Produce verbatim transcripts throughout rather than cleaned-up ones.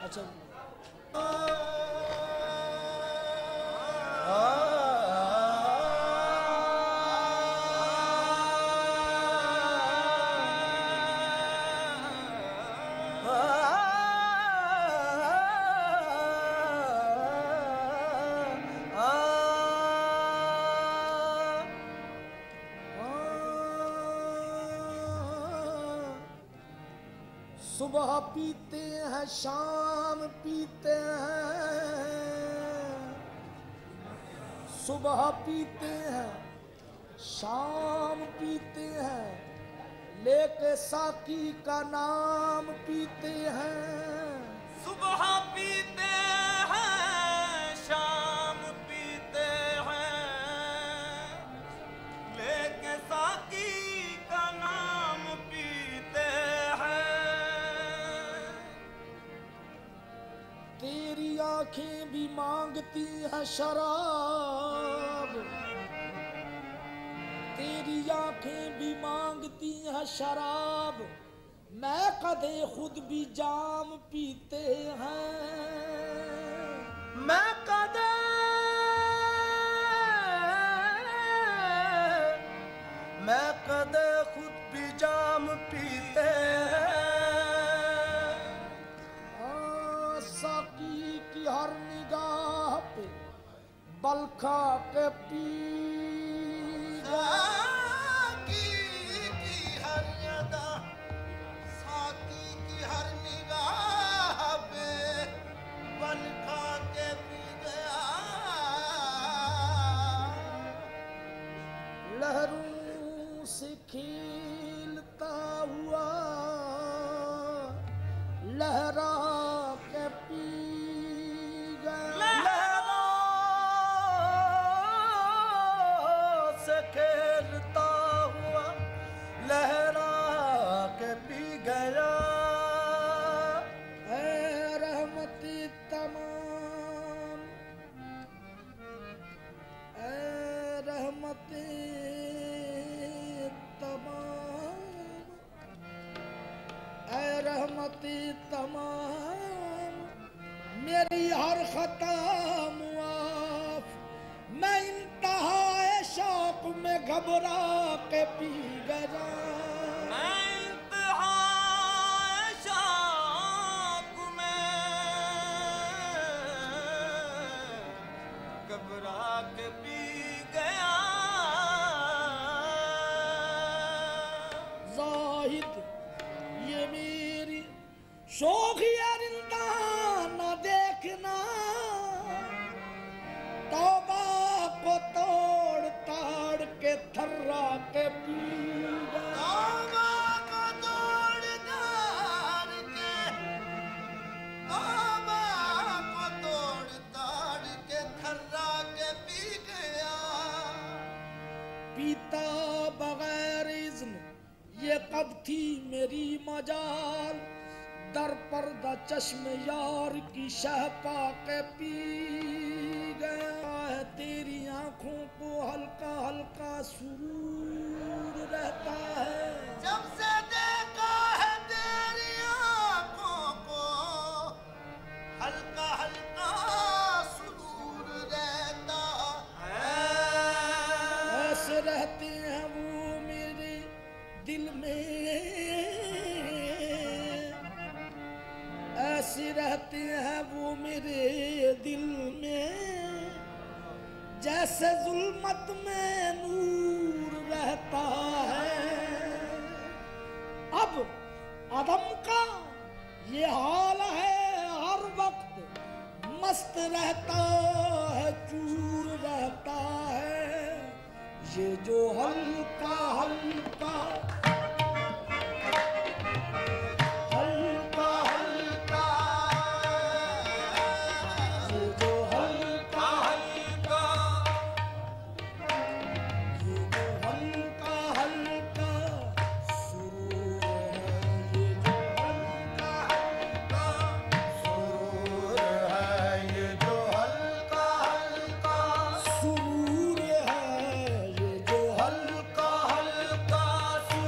अच्छा सुबह पीते हैं शाम पीते हैं, सुबह पीते हैं शाम पीते हैं, लेके साकी का नाम पीते हैं। सुबह पीते हैं शाम पीते हैं, लेके साकी का नाम पीते हैं। तेरी आंखें भी मांगती हैं शराब, तेरी आंखें भी मांगती हैं शराब, मैं कदे खुद भी जाम पीते हैं। मैं कदे मैं कदे खुद भी जाम पीते हैं। साकी की हर निगाह पे बलखा के पी साकी की हर निगाह, साकी की हर निगाह पे बलखा के पी गया। लहरों से खेलता हुआ लहरा के पी गया। लहरों से खेलता हुआ लहरा के पी गया। ऐ रहमती तमाम, ऐ रहमती तमाम, ऐ रहमती तमाम, मेरी हर खता मुआफ, मैं इंतहाए शौक में घबरा के पी गया। मैं इंतहाए शौक में घबरा के पी गया। जाहिद ये मेरी शौकिया रिंदा न देखना, तौबा को तोड़ ताड़ के थर्रा के पी गया। तौबा को तोड़ ताड़ के, तौबा को तोड़ ताड़ के थर्रा के पी गया। पीता बगैर इज़्न ये कब थी मेरी मजाल, दर पर्दा चश्म यार की शह पा के पी गया है। तेरी आंखों को हल्का हल्का सुरूर रहता है, जब से देखा है तेरी आंखों को हल्का हल्का सुरूर रहता है। ऐसे रहते हैं वो मेरे दिल में, ऐसे रहते हैं वो मेरे दिल में, जैसे जुल्मत में नूर रहता है। अब अदम का ये हाल है, हर वक्त मस्त रहता है, चूर रहता है। ये जो हल्का हल्का सुरूर है, ये जो हल्का हल्का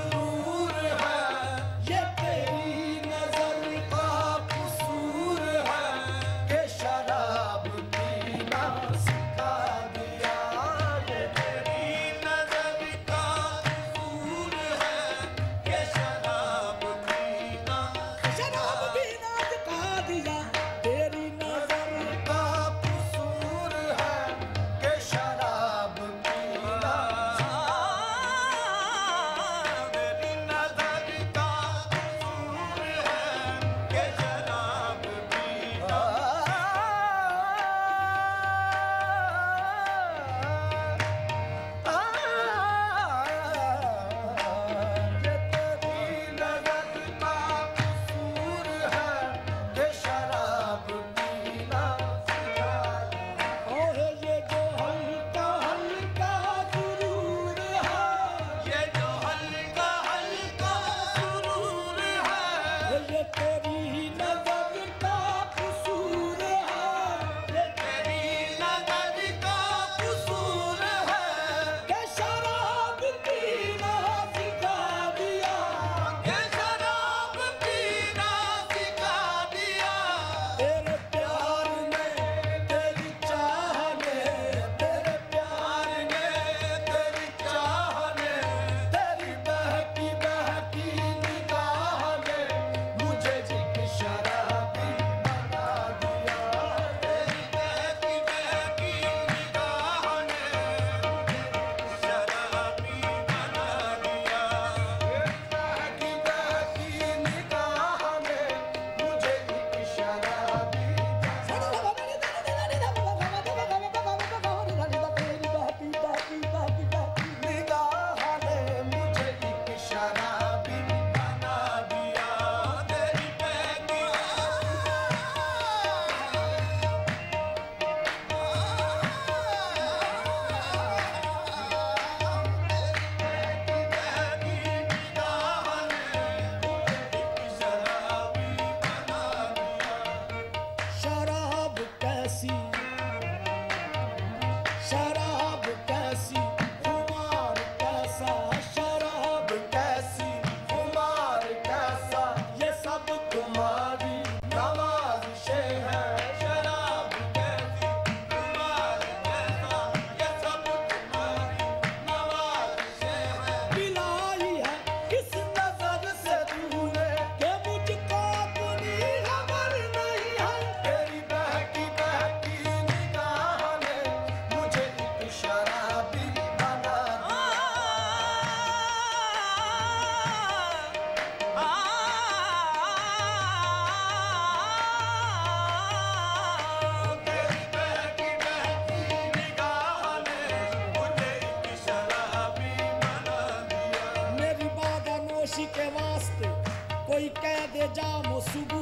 कोई कह दे जामो सुबू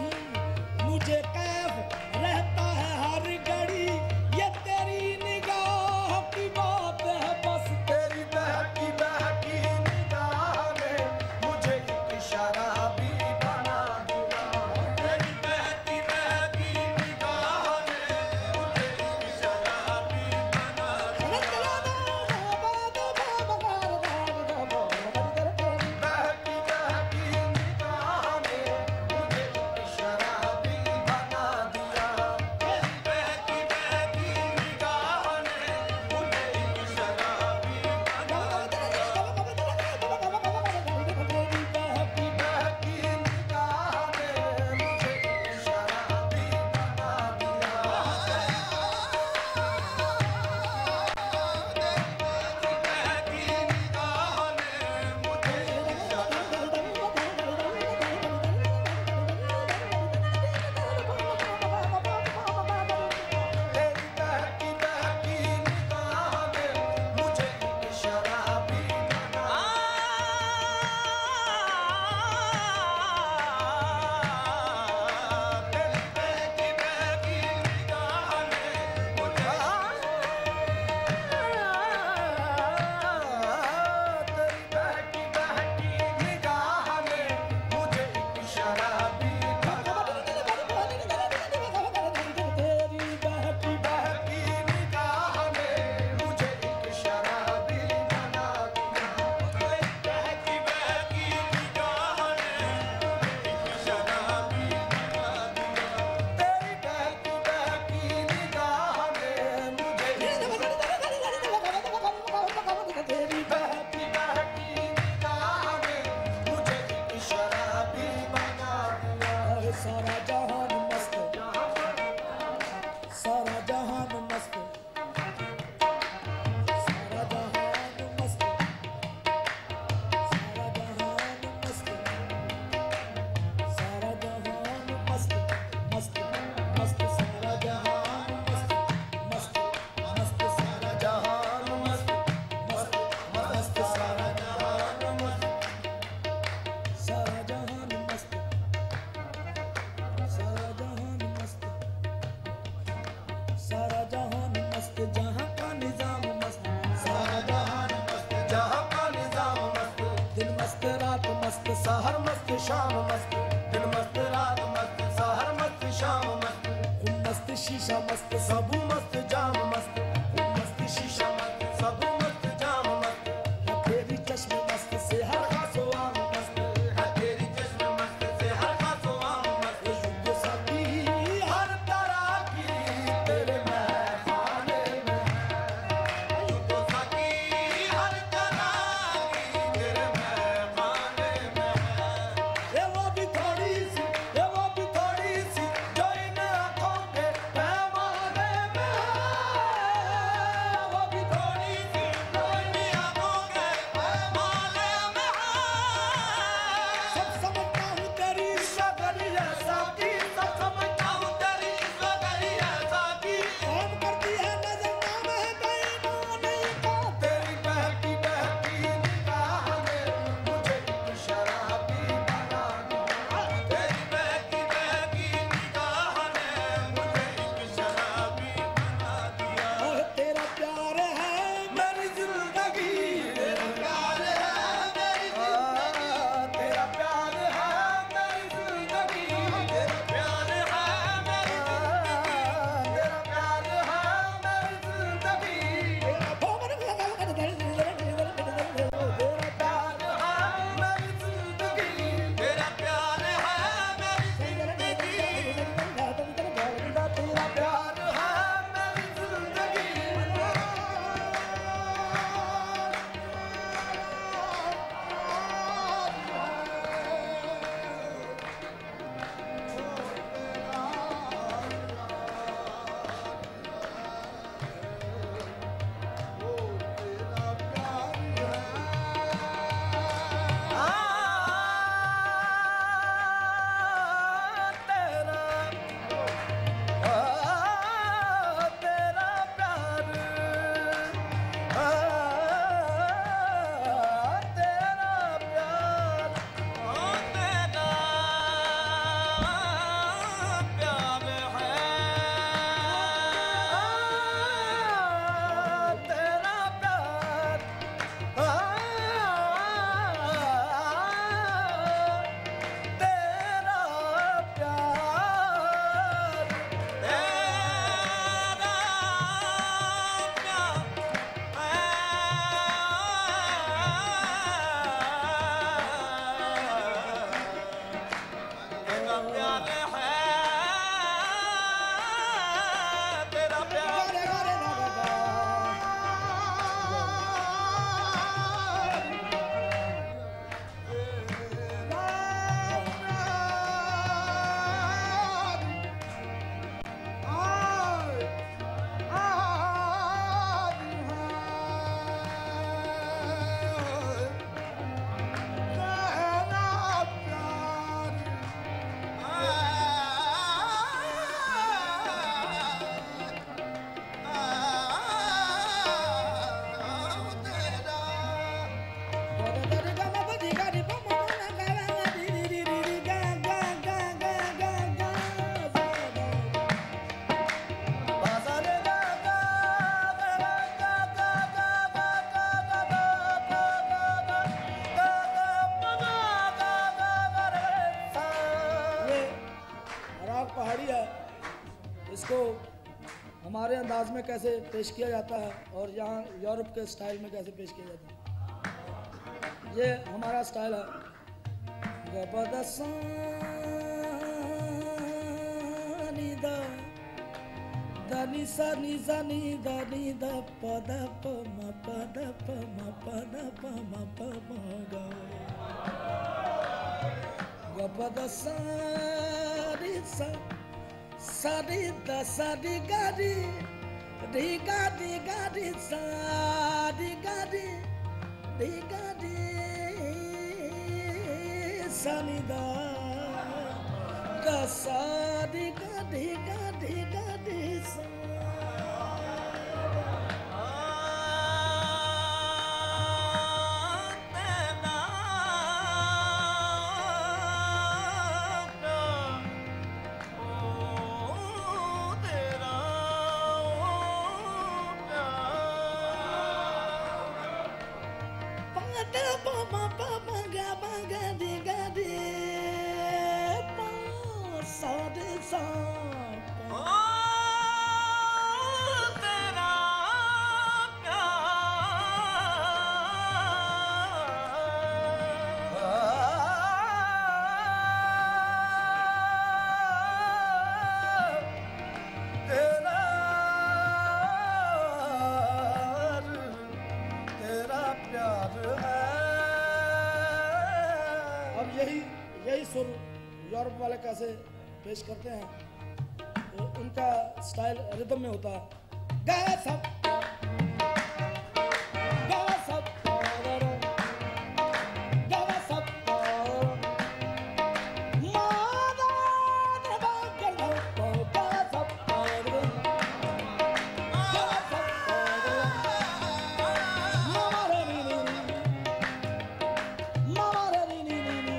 नहीं, मुझे कैफ रहता है हर घड़ी। ये तेरी निगाह की बात है बस, तेरी बहकी बहकी निगाह ने मुझे एक शराबी बना दिया। तेरी बहकी बहकी निगाह ने मुझे एक शराबी बना दिया। बहकी बहकी निगाह ने मुझे एक शराबी बना दिया। बहकी बहकी निगाह ने मुझे एक शराबी बना दिया। बहकी बहकी निगाह ने मुझे एक शराबी बना दिया। बहकी निगाह ने मुझे एक शराबी तेरी बहकी बहकी निगाह ने मुझे एक शराबी बना तेरी बहकी बहकी निगाह ने मुझे तेरी बहकी बहकी निगाह ने मुझे एक शराबी बना तेरी बहकी बहकी निगाह ने मुझे एक शराबी बना दिया। बहकी बहकी निगाह ने एक शराबी बना दिया। तेरी बहकी बहकी निगाह ने मुझे तेरी बहकी बहकी निगाह ने मुझे एक शराबी बना दिया। सारा जहान मस्त, सारा जहान मस्त, सारा जहान मस्त, सारा जहान मस्त, सारा जहान मस्त रात मस्त सहर मस्त शाम मस्त दिन मस्त रात मस्त सहर मस्त शाम मस्त खूब मस्त शीशा मस्त सबू मस्त जाम मस्त खूब मस्त शीशा मस्त सबू मस्त जाम मस्त है तेरी चश्मे मस्त से हर खासो आम मस्त है तेरी चश्मे मस्त से हर खासो आम मस्त युग सकी हर तरह की तेरे महखाने में तू तो सकी हर तरह की तेरे महखाने में ये वो भी थोड़ी सी ये वो भी थोड़ी सी जो इन आँखों के पैमाने में है। वो भी थोड़ी सी कोई आंखों के पैमाने में सब समझता हूँ तेरी शक्ल ऐसा की सब समझता हम तेरी स्वगरी ऐसा की काम करती है नजर नाम है बेईमानी का तेरी बहकी बहकी निगाह ने मुझे एक शराबी बना दिया तेरी बहकी बहकी निगाह ने मुझे एक शराबी बना दिया और तेरा प्यार है मेरी जिंदगी तेरा प्यार है मेरी जिंदगी तेरा प्यार है मेरी जिंदगी तेरा प्यार है मेरी जिंदगी तेरा प्यार है मेरी जिंदगी तेरा प्यार है मेरी जिंदगी तेरा प्यार है मेरी पहाड़ी है, इसको हमारे अंदाज में कैसे पेश किया जाता है और यहाँ यूरोप के स्टाइल में कैसे पेश किया जाता है, ये हमारा स्टाइल है। गबदसानी दा दनी सा नी सा नी दा नी दा प दा प म प दा प म प दा प म प म गा गबदसानी सा सा नी दा सा नी गा नी नी गा नी गा नी सा नी गा नी नी गा नी सा नी दा गा सा नी गा नी गा नी गा नी सा तेरा पापा पापा गा गा दे गा दे पा सा दे सा यूरोप वाले कैसे पेश करते हैं तो उनका स्टाइल रिदम में होता है गा सब गा सब गा सब मादा दबा कर दो गा सब गा सब मामा रे नी नी मामा रे नी नी नी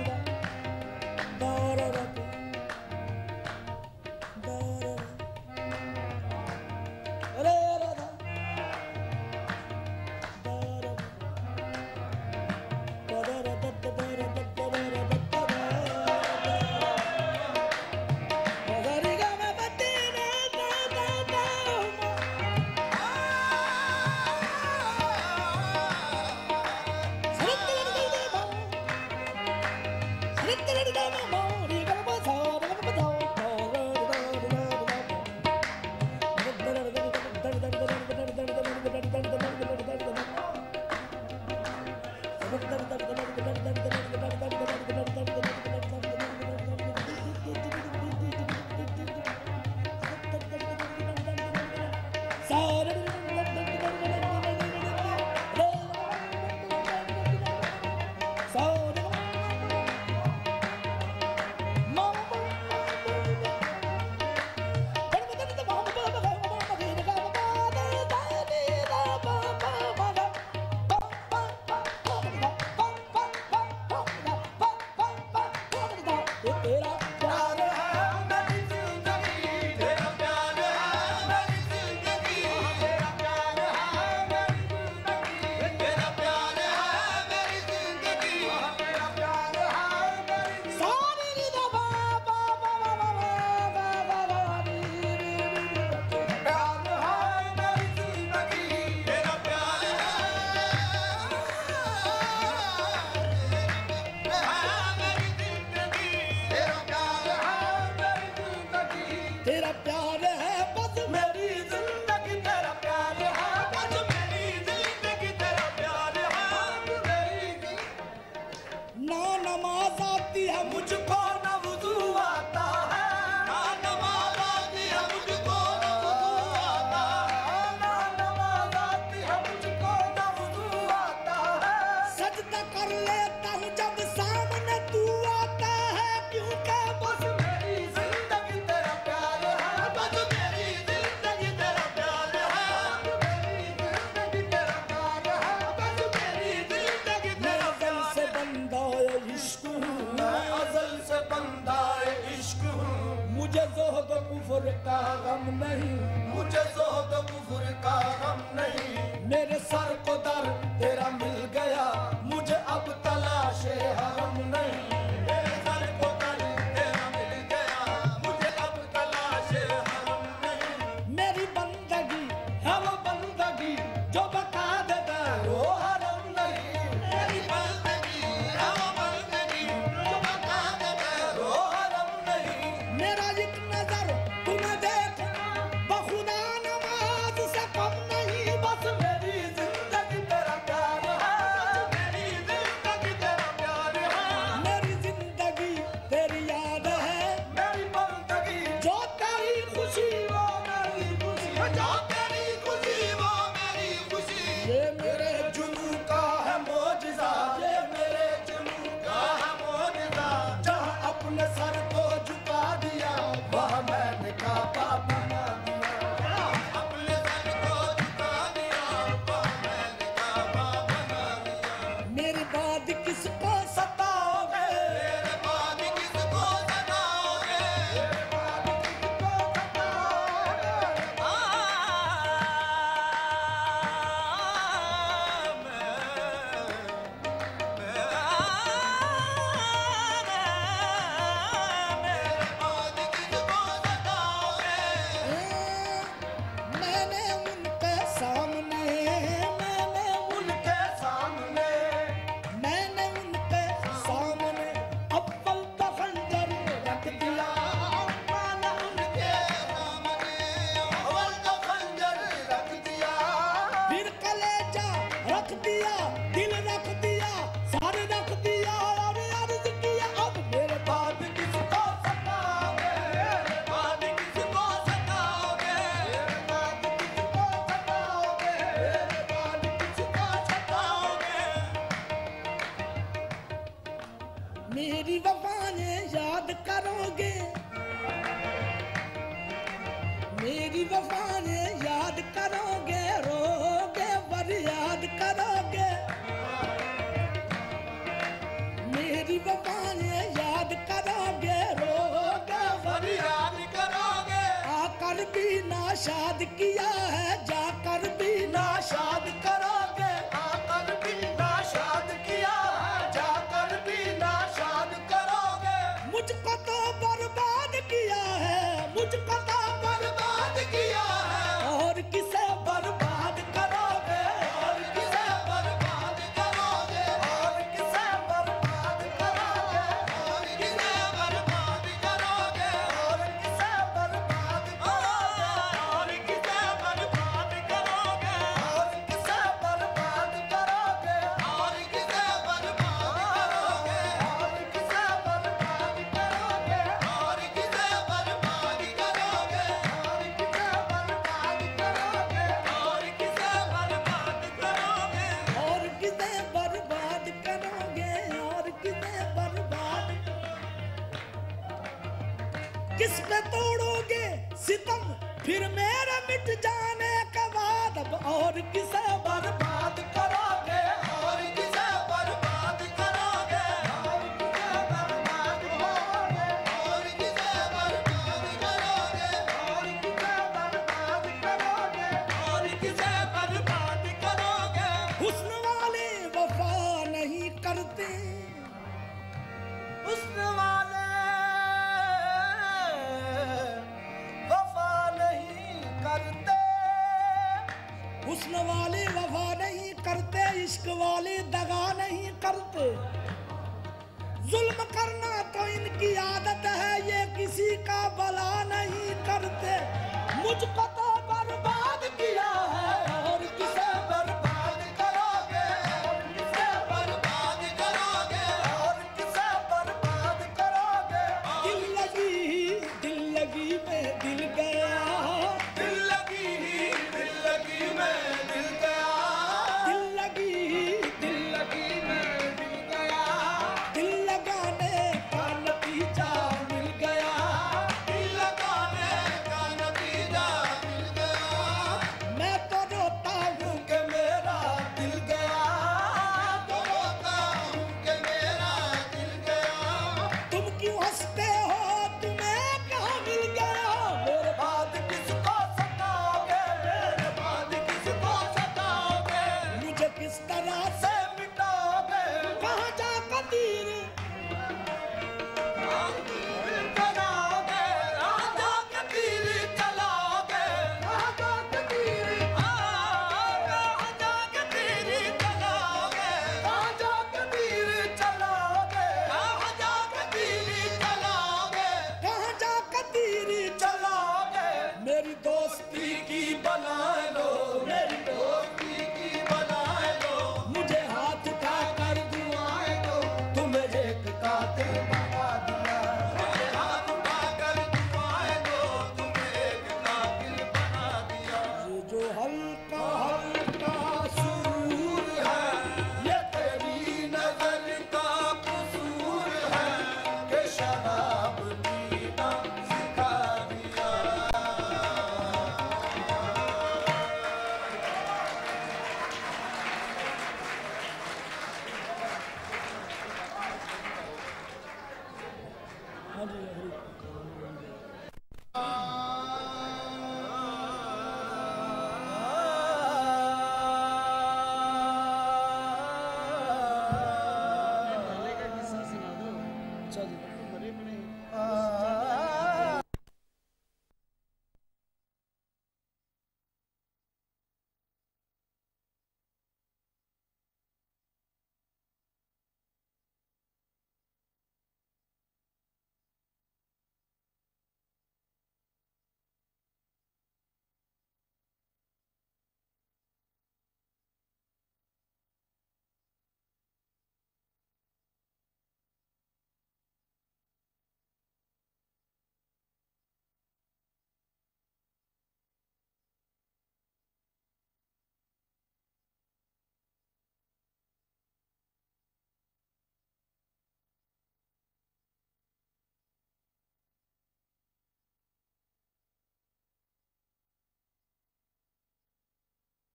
का गम नहीं, मुझे ज़ोहद कुफ्र का गम नहीं। मेरे सर को दर तेरा मिल गया, मुझे अब तलाशे हरम नहीं। मेरे सर को दर तेरा मिल गया, मुझे अब तलाशे हरम नहीं। मेरी बंदगी है वो बंदगी जो बता देता वो हरम नहीं। मेरी बंदगी है वो बंदगी जो बता देता वो हरम नहीं। मेरा एक नजर तुम्हें देखना बखुदा नमाज से कम नहीं। बस मेरी जिंदगी तेरा प्यार है, मेरी जिंदगी तेरा प्यार है, मेरी जिंदगी तेरी याद है। मेरी बंदगी जो तेरी खुशी वो मेरी खुशी, जो तेरी खुशी वो मेरी खुशी। ये मेरे जुनू का है मौजिज़ा, ये मेरे जुनू का है मौजिज़ा, जहाँ अपने सर को झुका दिया वहाँ मैंने काबा बना दिया। अपने सर को झुका दिया, वहाँ मैंने काबा बना दिया। मेरी बात किसको सताओगे, तेरे बाद किसको सताओगे? आ, मैं करोगे मेरी वफा ने याद करोगे रोगे पर याद करोगे मेरी वफा ने याद करोगे रोगे पर याद करोगे आकर भी नाशाद किया है जाकर भी नाशाद करोगे आकर भी नाशाद किया है जाकर भी नाशाद करोगे मुझको तो बर्बाद किया है मुझको तो बर्बाद किया है और किसे बर्बाद करोगे और किसे बर्बाद करोगे और किसे बर्बाद करोगे और किसे बर्बाद करोगे और किसे बर्बाद करोगे और किसे बर्बाद करोगे और किसे बर्बाद करोगे और किसे बर्बाद करोगे और किसे बर्बाद करोगे और किसे बर्बाद करोगे और किसे बर्बाद करोगे और किसे बर्बाद करोगे और किसे बर्बाद करोगे और किसे बर्बाद किस पे तोड़ोगे सितम फिर मेरे मिट जाने के बाद अब और किसे बर्बाद करोगे और किसे बर्बाद करोगे और किसे बर्बाद करोगे और किसे बर्बाद करोगे और किसे बर्बाद करोगे और किसे बर्बाद करोगे हुस्न वाले वफा नहीं करते हुस्न वाले वफा नहीं करते हुस्न वाले वफा नहीं करते इश्क वाले दगा नहीं करते जुल्म करना तो इनकी आदत है ये किसी का भला नहीं करते मुझको तो